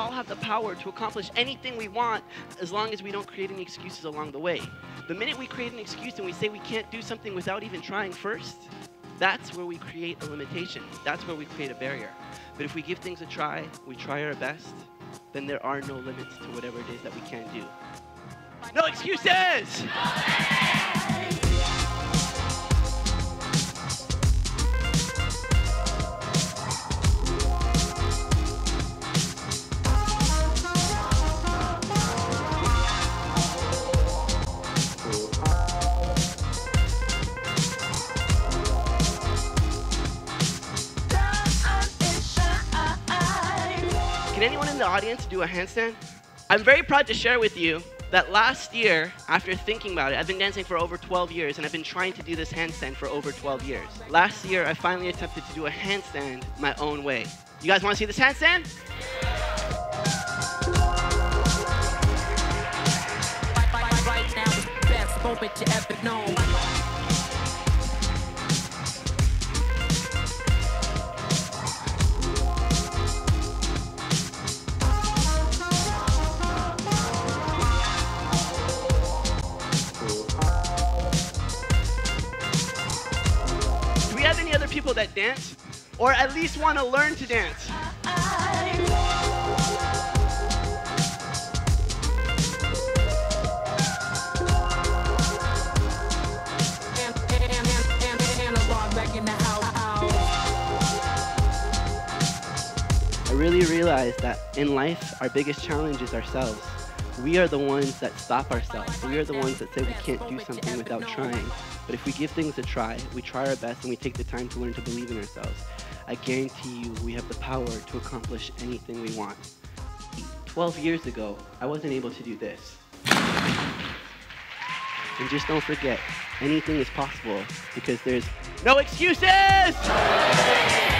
all have the power to accomplish anything we want as long as we don't create any excuses along the way. The minute we create an excuse and we say we can't do something without even trying first, that's where we create a limitation. That's where we create a barrier. But if we give things a try, we try our best, then there are no limits to whatever it is that we can do. No excuses! Can anyone in the audience do a handstand? I'm very proud to share with you that last year, after thinking about it, I've been dancing for over 12 years, and I've been trying to do this handstand for over 12 years. Last year, I finally attempted to do a handstand my own way. You guys want to see this handstand? Right now is the best moment you ever known. Do we have any other people that dance? Or at least want to learn to dance? I really realized that in life, our biggest challenge is ourselves. We are the ones that stop ourselves. We are the ones that say we can't do something without trying. But if we give things a try, we try our best, and we take the time to learn to believe in ourselves, I guarantee you we have the power to accomplish anything we want. 12 years ago, I wasn't able to do this. And just don't forget, anything is possible because there's no excuses!